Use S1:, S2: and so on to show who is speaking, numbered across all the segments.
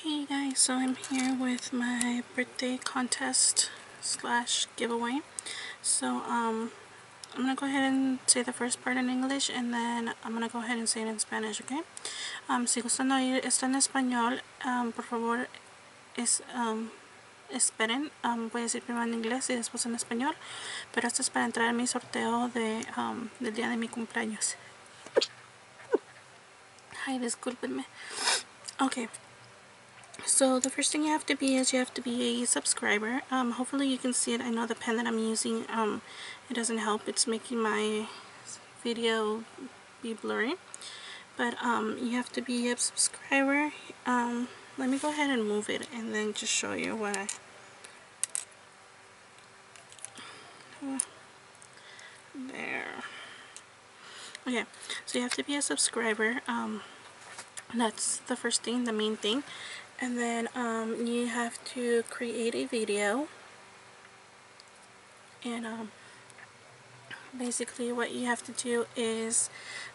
S1: Hey guys, so I'm here with my birthday contest slash giveaway. So I'm gonna go ahead and say the first part in English and then I'm gonna go ahead and say it in Spanish, okay? Si gustan oír esto en español, por favor esperen. Voy a decir primero en inglés y después en español, pero esto es para entrar en mi sorteo del día de mi cumpleaños. Ay, discúlpenme. Okay. So the first thing you have to be is you have to be a subscriber. Hopefully you can see it. I know the pen that I'm using, it doesn't help. It's making my video be blurry. But you have to be a subscriber. Let me go ahead and move it and then just show you what there. Okay, so you have to be a subscriber. That's the first thing, the main thing. And then you have to create a video, and basically what you have to do is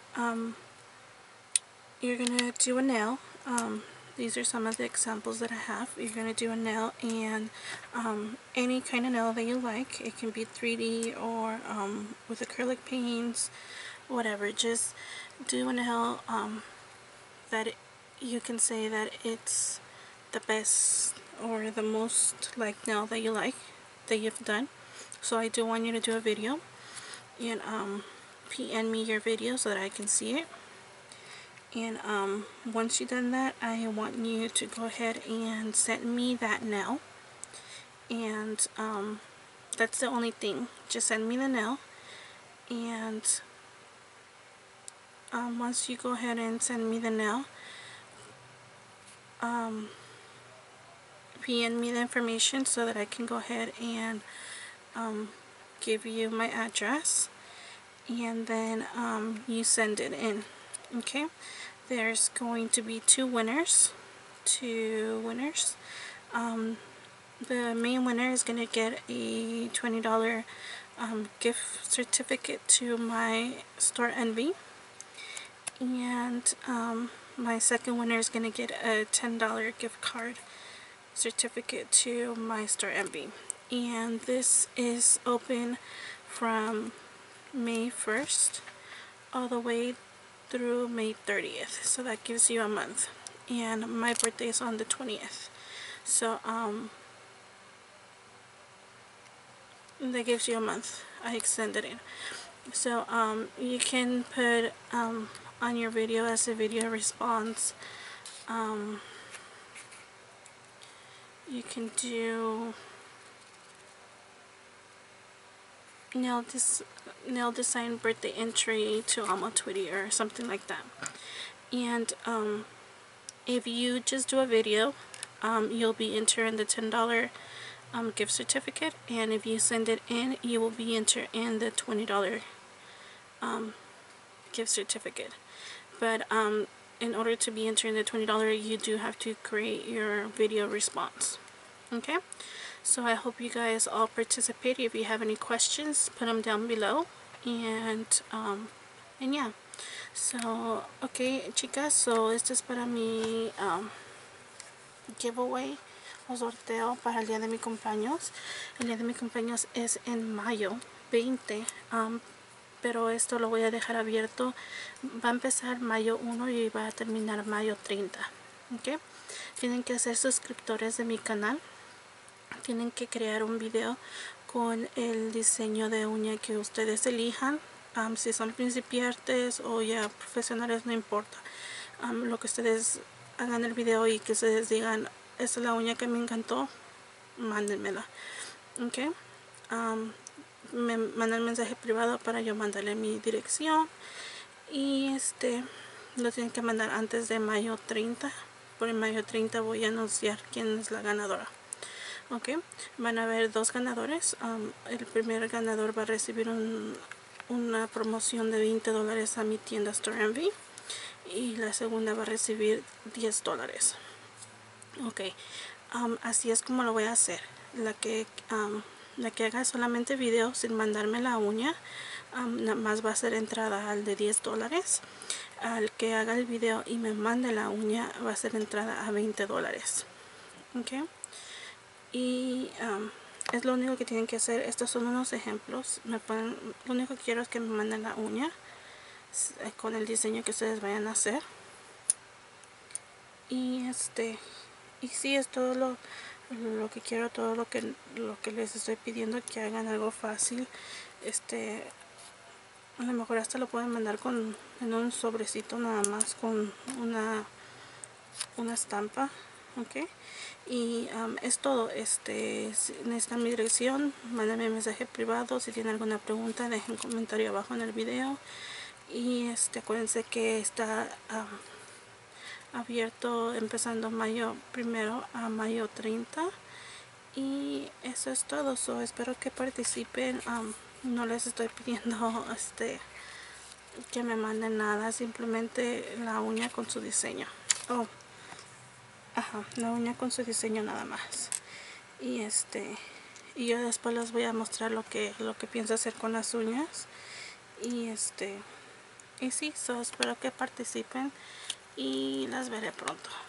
S1: you're gonna do a nail. These are some of the examples that I have. You're gonna do a nail, and any kind of nail that you like. It can be 3D or with acrylic paints, whatever. Just do a nail that you can say that it's the best or the most like nail that you like that you've done. So I do want you to do a video and PM me your video so that I can see it. And once you've done that, I want you to go ahead and send me that nail. And that's the only thing. Just send me the nail. And once you go ahead and send me the nail, PM me the information so that I can go ahead and give you my address, and then you send it in. Okay, there's going to be two winners. The main winner is going to get a $20 gift certificate to my Store Envy, and my second winner is going to get a $10 gift card certificate to my Store Envy. And this is open from May 1st all the way through May 30th, so that gives you a month. And my birthday is on the 20th, so that gives you a month. I extended it, so you can put on your video as a video response. You can do nail design birthday entry to Alma Twitty or something like that. And if you just do a video, you'll be entered in the $10 gift certificate, and if you send it in, you will be entered in the $20 gift certificate. But in order to be entered in the $20, you do have to create your video response. Okay, so I hope you guys all participate. If you have any questions, put them down below. And yeah, so okay chicas, so esto es para mi giveaway o sorteo para el día de mi cumpleaños. El día de mi cumpleaños es en mayo 20, pero esto lo voy a dejar abierto. Va a empezar mayo 1 y va a terminar mayo 30. ¿Okay? Tienen que ser suscriptores de mi canal. Tienen que crear un video con el diseño de uña que ustedes elijan. Si son principiantes o ya profesionales, no importa. Lo que ustedes hagan el video y que ustedes digan, esta es la uña que me encantó, mándenmela. Okay. Me mandan mensaje privado para yo mandarle mi dirección, y lo tienen que mandar antes de mayo 30. Por el mayo 30 voy a anunciar quién es la ganadora. Ok, van a haber dos ganadores. El primer ganador va a recibir una promoción de $20 a mi tienda Store Envy, y la segunda va a recibir $10. Ok, así es como lo voy a hacer. La que haga solamente video sin mandarme la uña nada más va a ser entrada al de $10. Al que haga el video y me mande la uña va a ser entrada a $20. ¿Ok? Y es lo único que tienen que hacer. Estos son unos ejemplos. Lo único que quiero es que me manden la uña con el diseño que ustedes vayan a hacer. Y sí, es todo lo que quiero, todo lo que les estoy pidiendo, que hagan algo fácil. A lo mejor hasta lo pueden mandar en un sobrecito nada más con una estampa. Ok, y es todo. Si necesitan mi dirección, mándenme mensaje privado. Si tienen alguna pregunta, dejen un comentario abajo en el video. Y acuérdense que está abierto empezando mayo 1 a mayo 30. Y eso es todo. Espero que participen. No les estoy pidiendo que me manden nada, simplemente la uña con su diseño. La uña con su diseño nada más. Y yo después les voy a mostrar lo que pienso hacer con las uñas. Y sí, espero que participen y las veré pronto.